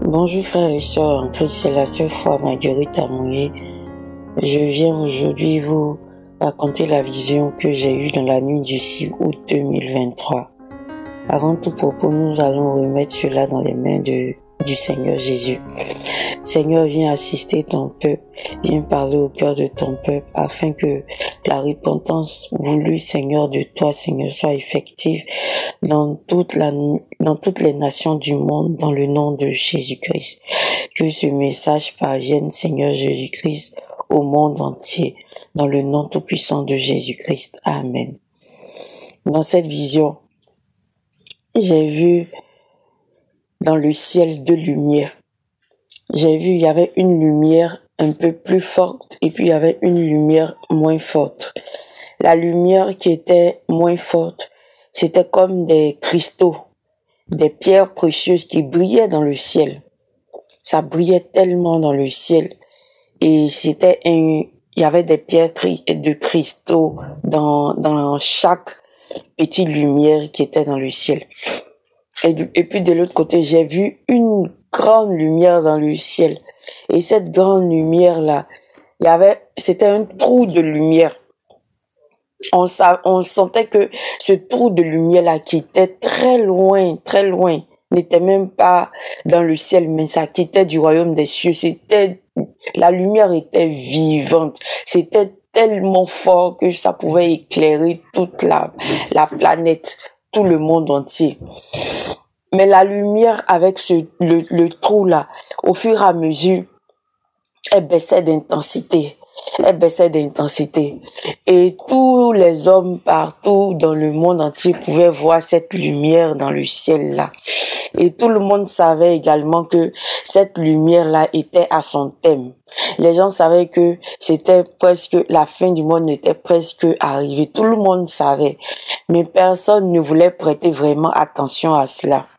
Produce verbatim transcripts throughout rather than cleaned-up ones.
Bonjour frères et sœurs en Christ, c'est la sœur foi Marguerite Amouye. Je viens aujourd'hui vous raconter la vision que j'ai eue dans la nuit du six août deux mille vingt-trois. Avant tout propos, nous allons remettre cela dans les mains de, du Seigneur Jésus. Seigneur, viens assister ton peuple, viens parler au cœur de ton peuple afin que la repentance voulue, Seigneur, de toi, Seigneur, soit effective dans toute la, dans toutes les nations du monde, dans le nom de Jésus-Christ. Que ce message parvienne, Seigneur Jésus-Christ, au monde entier, dans le nom tout-puissant de Jésus-Christ. Amen. Dans cette vision, j'ai vu dans le ciel deux lumières. J'ai vu, il y avait une lumière un peu plus forte et puis il y avait une lumière moins forte. La lumière qui était moins forte, c'était comme des cristaux, des pierres précieuses qui brillaient dans le ciel. Ça brillait tellement dans le ciel et c'était un, il y avait des pierres de cristaux dans, dans chaque petite lumière qui était dans le ciel. Et, du, et puis de l'autre côté, j'ai vu une grande lumière dans le ciel. Et cette grande lumière-là, il y avait, c'était un trou de lumière. On, on sentait que ce trou de lumière-là qui était très loin, très loin, n'était même pas dans le ciel, mais ça quittait du royaume des cieux. C'était, la lumière était vivante. C'était tellement fort que ça pouvait éclairer toute la, la planète, tout le monde entier. Mais la lumière avec ce, le, le trou là, au fur et à mesure, elle baissait d'intensité. Elle baissait d'intensité. Et tous les hommes partout dans le monde entier pouvaient voir cette lumière dans le ciel là. Et tout le monde savait également que cette lumière là était à son thème. Les gens savaient que c'était presque, la fin du monde était presque arrivée. Tout le monde savait. Mais personne ne voulait prêter vraiment attention à cela.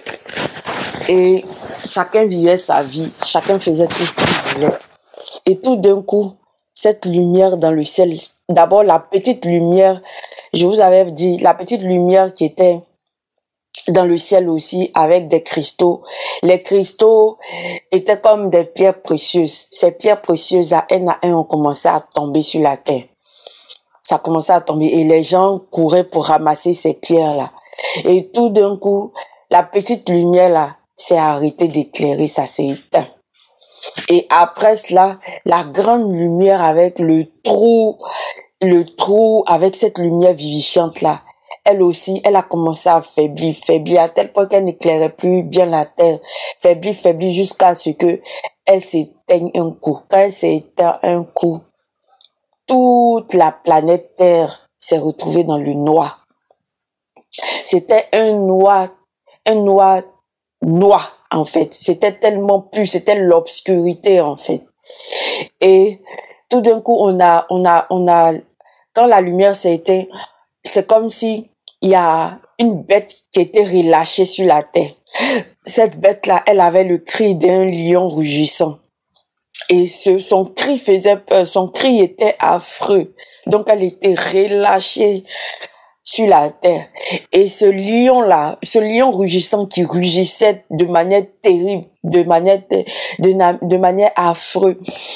Et chacun vivait sa vie. Chacun faisait tout ce qu'il voulait. Et tout d'un coup, cette lumière dans le ciel, d'abord la petite lumière, je vous avais dit, la petite lumière qui était dans le ciel aussi avec des cristaux. Les cristaux étaient comme des pierres précieuses. Ces pierres précieuses, à un à un, ont commencé à tomber sur la terre. Ça commençait à tomber et les gens couraient pour ramasser ces pierres-là. Et tout d'un coup, la petite lumière-là s'est arrêtée d'éclairer, ça s'est éteint. Et après cela, la grande lumière avec le trou, le trou avec cette lumière vivifiante-là, elle aussi, elle a commencé à faiblir, faiblir à tel point qu'elle n'éclairait plus bien la terre, faiblir, faiblir jusqu'à ce que elle s'éteigne un coup. Quand elle s'est éteinte un coup, toute la planète Terre s'est retrouvée dans le noir. C'était un noir, un noir, noir en fait. C'était tellement pur, c'était l'obscurité en fait. Et tout d'un coup, on a, on a, on a, quand la lumière s'est éteinte, c'est comme si il y a une bête qui était relâchée sur la terre. Cette bête-là, elle avait le cri d'un lion rugissant. Et ce, son cri faisait peur, son cri était affreux. Donc elle était relâchée sur la terre. Et ce lion-là, ce lion rugissant qui rugissait de manière terrible, de manière, de, de, de manière affreuse,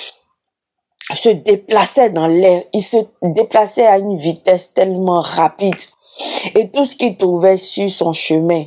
se déplaçait dans l'air. Il se déplaçait à une vitesse tellement rapide. Et tout ce qu'il trouvait sur son chemin,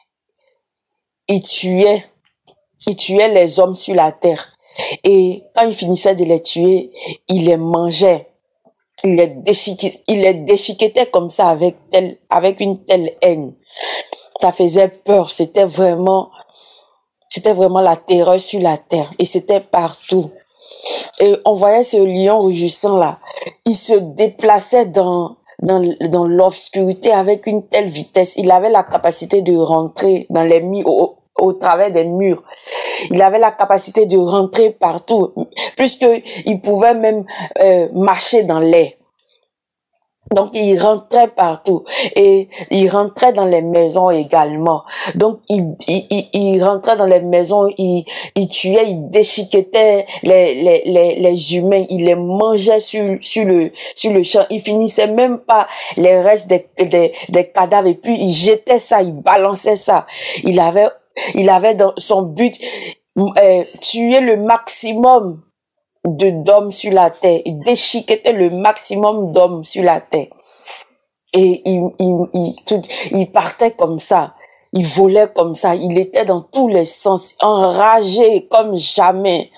il tuait, il tuait les hommes sur la terre. Et quand il finissait de les tuer, il les mangeait. Il les déchiquetait, il les déchiquetait comme ça avec tel, avec une telle haine. Ça faisait peur. C'était vraiment, c'était vraiment la terreur sur la terre. Et c'était partout. Et on voyait ce lion rugissant là. Il se déplaçait dans, dans, dans l'obscurité avec une telle vitesse. Il avait la capacité de rentrer dans les murs, au, au travers des murs. Il avait la capacité de rentrer partout, puisque il pouvait même euh, marcher dans l'air. Donc, il rentrait partout et il rentrait dans les maisons également. Donc, il, il, il, il rentrait dans les maisons, il, il tuait, il déchiquetait les, les, les, les humains, il les mangeait sur, sur le, sur le champ. Il finissait même pas les restes des, des, des cadavres et puis il jetait ça, il balançait ça. Il avait Il avait dans son but, euh, tuer le maximum de d'hommes sur la terre, il déchiquetait le maximum d'hommes sur la terre. Et il, il, il, tout, il partait comme ça, il volait comme ça, il était dans tous les sens, enragé comme jamais.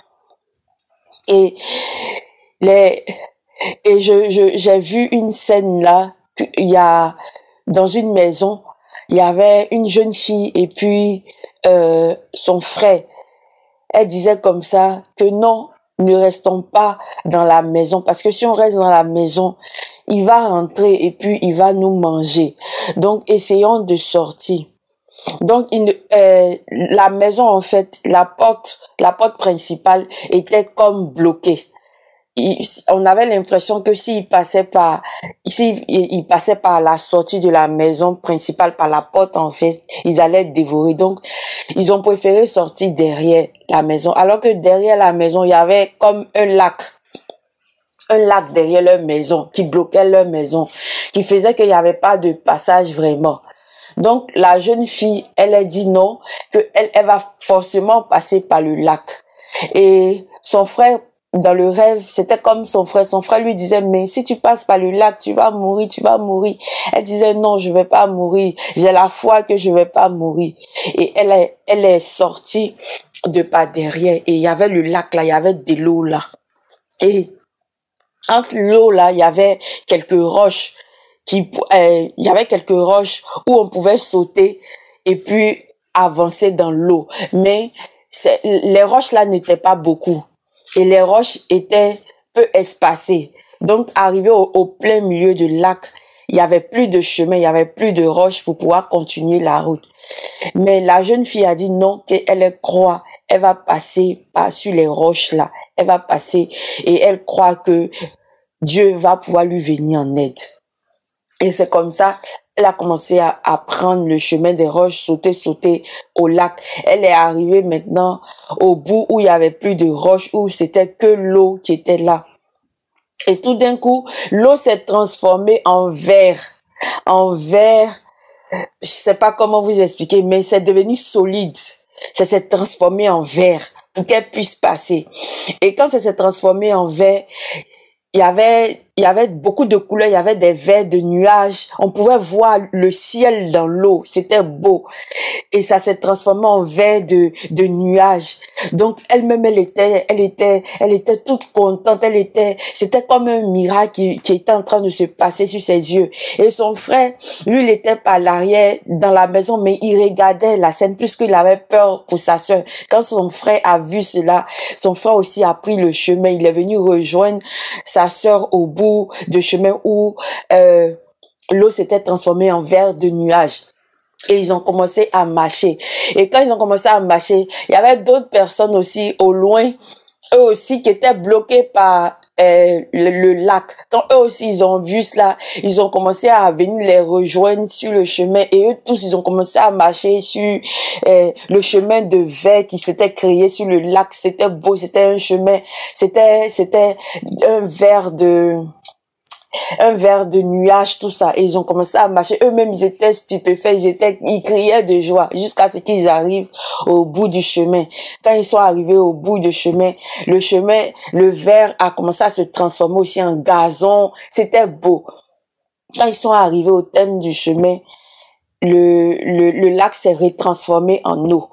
Et les et je je j'ai vu une scène là, il y a dans une maison, il y avait une jeune fille et puis euh, son frère. Elle disait comme ça que non, ne restons pas dans la maison parce que si on reste dans la maison, il va rentrer et puis il va nous manger. Donc essayons de sortir. Donc il, euh, la maison en fait, la porte, la porte principale était comme bloquée. Il, on avait l'impression que s'il passait par, s'il il passait par la sortie de la maison principale, par la porte en fait, ils allaient être dévorés. Donc, ils ont préféré sortir derrière la maison, alors que derrière la maison, il y avait comme un lac, un lac derrière leur maison, qui bloquait leur maison, qui faisait qu'il n'y avait pas de passage vraiment. Donc, la jeune fille, elle a dit non, que elle, elle va forcément passer par le lac. Et son frère, dans le rêve, c'était comme son frère. Son frère lui disait, mais si tu passes par le lac, tu vas mourir, tu vas mourir. Elle disait, non, je vais pas mourir. J'ai la foi que je vais pas mourir. Et elle est, elle est sortie de par derrière. Et il y avait le lac là, il y avait de l'eau là. Et entre l'eau là, il y avait quelques roches qui, euh, il y avait quelques roches où on pouvait sauter et puis avancer dans l'eau. Mais les roches là n'étaient pas beaucoup. Et les roches étaient peu espacées. Donc, arrivé au, au plein milieu du lac, il y avait plus de chemin, il y avait plus de roches pour pouvoir continuer la route. Mais la jeune fille a dit non, qu'elle croit, elle va passer par sur les roches là, elle va passer et elle croit que Dieu va pouvoir lui venir en aide. Et c'est comme ça, elle a commencé à, à prendre le chemin des roches, sauter, sauter au lac. Elle est arrivée maintenant au bout où il y avait plus de roches, où c'était que l'eau qui était là. Et tout d'un coup, l'eau s'est transformée en verre. En verre, je sais pas comment vous expliquer, mais c'est devenu solide. Ça s'est transformé en verre pour qu'elle puisse passer. Et quand ça s'est transformé en verre, il y avait, il y avait beaucoup de couleurs, il y avait des verres de nuages. On pouvait voir le ciel dans l'eau. C'était beau. Et ça s'est transformé en verre de, de nuages. Donc, elle-même, elle était, elle était, elle était toute contente. Elle était, c'était comme un miracle qui, qui était en train de se passer sur ses yeux. Et son frère, lui, il était par l'arrière dans la maison, mais il regardait la scène puisqu'il avait peur pour sa sœur. Quand son frère a vu cela, son frère aussi a pris le chemin. Il est venu rejoindre sa sœur au bout de chemin où euh, l'eau s'était transformée en verre de nuages. Et ils ont commencé à marcher. Et quand ils ont commencé à marcher, il y avait d'autres personnes aussi au loin, eux aussi qui étaient bloqués par euh, le, le lac. Quand eux aussi ils ont vu cela, ils ont commencé à venir les rejoindre sur le chemin. Et eux tous, ils ont commencé à marcher sur euh, le chemin de verre qui s'était créé sur le lac. C'était beau, c'était un chemin, c'était c'était un verre de... un verre de nuages, tout ça. Et ils ont commencé à marcher. Eux-mêmes, ils étaient stupéfaits. Ils étaient, ils criaient de joie jusqu'à ce qu'ils arrivent au bout du chemin. Quand ils sont arrivés au bout du chemin, le chemin, le verre a commencé à se transformer aussi en gazon. C'était beau. Quand ils sont arrivés au terme du chemin, le, le, le lac s'est retransformé en eau.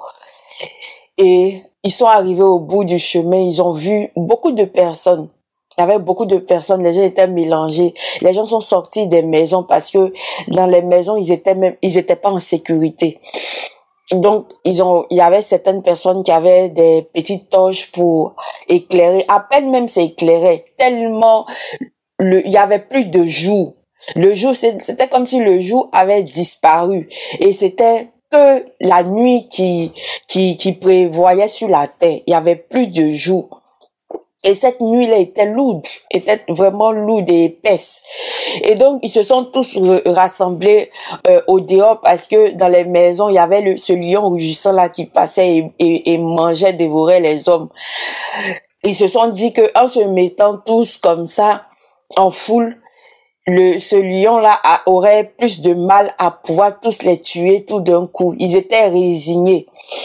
Et ils sont arrivés au bout du chemin. Ils ont vu beaucoup de personnes. Il y avait beaucoup de personnes, les gens étaient mélangés. Les gens sont sortis des maisons parce que dans les maisons, ils étaient même, ils étaient pas en sécurité. Donc, ils ont, il y avait certaines personnes qui avaient des petites torches pour éclairer. À peine même c'est éclairé. Tellement, le, il y avait plus de jour. Le jour, c'était comme si le jour avait disparu. Et c'était que la nuit qui, qui, qui prévoyait sur la terre. Il y avait plus de jour. Et cette nuit-là était lourde, était vraiment lourde et épaisse. Et donc, ils se sont tous rassemblés euh, au dehors parce que dans les maisons, il y avait le, ce lion rugissant là qui passait et, et, et mangeait, dévorait les hommes. Ils se sont dit que en se mettant tous comme ça, en foule, le, ce lion-là aurait plus de mal à pouvoir tous les tuer tout d'un coup. Ils étaient résignés.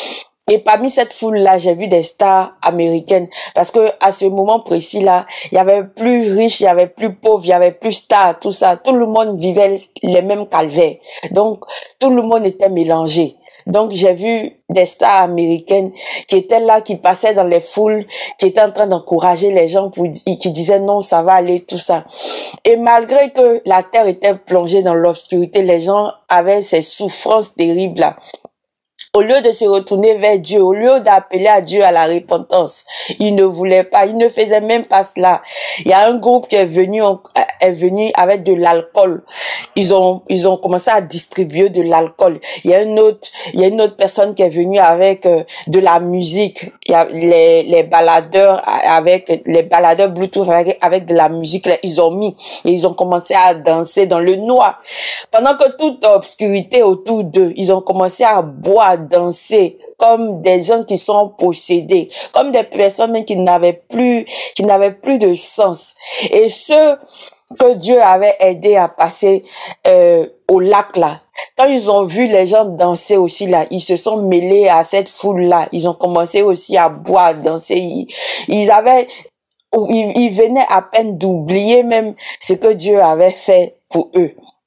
Et parmi cette foule-là, j'ai vu des stars américaines. Parce que à ce moment précis-là, il y avait plus riches, il y avait plus pauvres, il y avait plus stars, tout ça. Tout le monde vivait les mêmes calvaires. Donc, tout le monde était mélangé. Donc, j'ai vu des stars américaines qui étaient là, qui passaient dans les foules, qui étaient en train d'encourager les gens, pour, qui disaient non, ça va aller, tout ça. Et malgré que la terre était plongée dans l'obscurité, les gens avaient ces souffrances terribles là. Au lieu de se retourner vers Dieu, au lieu d'appeler à Dieu à la repentance, ils ne voulaient pas, ils ne faisaient même pas cela. Il y a un groupe qui est venu, est venu avec de l'alcool. Ils ont, ils ont commencé à distribuer de l'alcool. Il y a une autre, il y a une autre personne qui est venue avec euh, de la musique. Il y a les, les baladeurs avec, les baladeurs Bluetooth avec, avec de la musique. Là, ils ont mis et ils ont commencé à danser dans le noir. Pendant que toute obscurité autour d'eux, ils ont commencé à boire, danser comme des gens qui sont possédés, comme des personnes qui n'avaient plus, qui n'avaient plus de sens. Et ceux que Dieu avait aidé à passer euh, au lac là, quand ils ont vu les gens danser aussi là, ils se sont mêlés à cette foule là. Ils ont commencé aussi à boire, à danser. Ils, ils avaient, ils, ils venaient à peine d'oublier même ce que Dieu avait fait pour eux.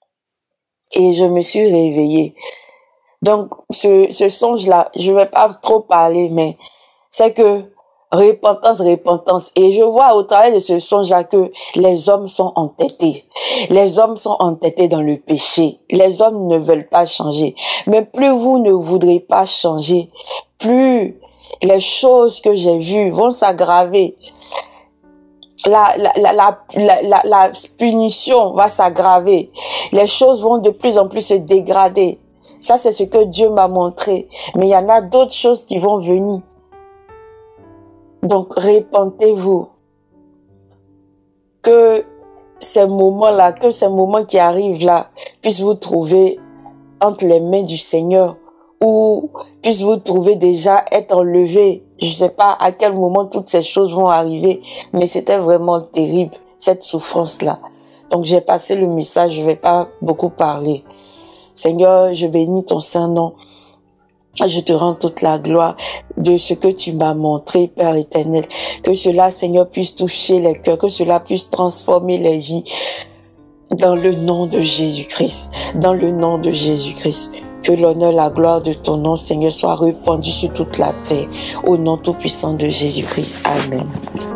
Et je me suis réveillée. Donc, ce, ce songe-là, je vais pas trop parler, mais c'est que repentance, repentance. Et je vois au travers de ce songe-là que les hommes sont entêtés. Les hommes sont entêtés dans le péché. Les hommes ne veulent pas changer. Mais plus vous ne voudrez pas changer, plus les choses que j'ai vues vont s'aggraver. La, la, la, la, la, la, la punition va s'aggraver. Les choses vont de plus en plus se dégrader. Ça, c'est ce que Dieu m'a montré. Mais il y en a d'autres choses qui vont venir. Donc, repentez-vous. Que ces moments-là, que ces moments qui arrivent là, puissent vous trouver entre les mains du Seigneur, ou puissent vous trouver déjà être enlevés. Je sais pas à quel moment toutes ces choses vont arriver, mais c'était vraiment terrible, cette souffrance-là. Donc, j'ai passé le message, je vais pas beaucoup parler. Seigneur, je bénis ton Saint-Nom. Je te rends toute la gloire de ce que tu m'as montré, Père éternel. Que cela, Seigneur, puisse toucher les cœurs, que cela puisse transformer les vies. Dans le nom de Jésus-Christ. Dans le nom de Jésus-Christ. Que l'honneur, la gloire de ton nom, Seigneur, soit répandue sur toute la terre. Au nom tout puissant de Jésus-Christ. Amen.